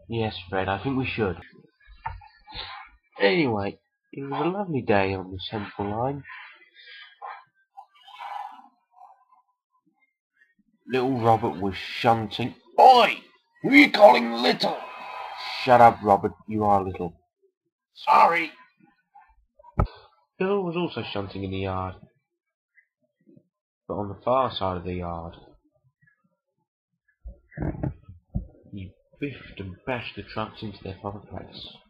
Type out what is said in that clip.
Yes, Fred, I think we should. Anyway, it was a lovely day on the Central Line. Little Robert was shunting. Oi! Who are you calling little? Shut up, Robert, you are little. Sorry. Bill was also shunting in the yard, but on the far side of the yard. He biffed and bashed the trucks into their proper place.